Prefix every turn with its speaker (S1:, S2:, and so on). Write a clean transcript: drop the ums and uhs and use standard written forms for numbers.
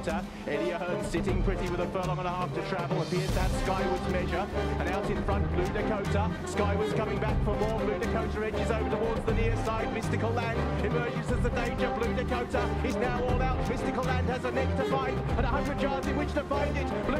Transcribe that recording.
S1: Dakota. Eddie Ahern sitting pretty with a furlong and a half to travel. Appears that Skyward's measure. And out in front, Blue Dakota. Skyward's coming back for more. Blue Dakota edges over towards the near side. Mystical Land emerges as the danger. Blue Dakota is now all out. Mystical Land has a neck to find and 100 yards in which to find it.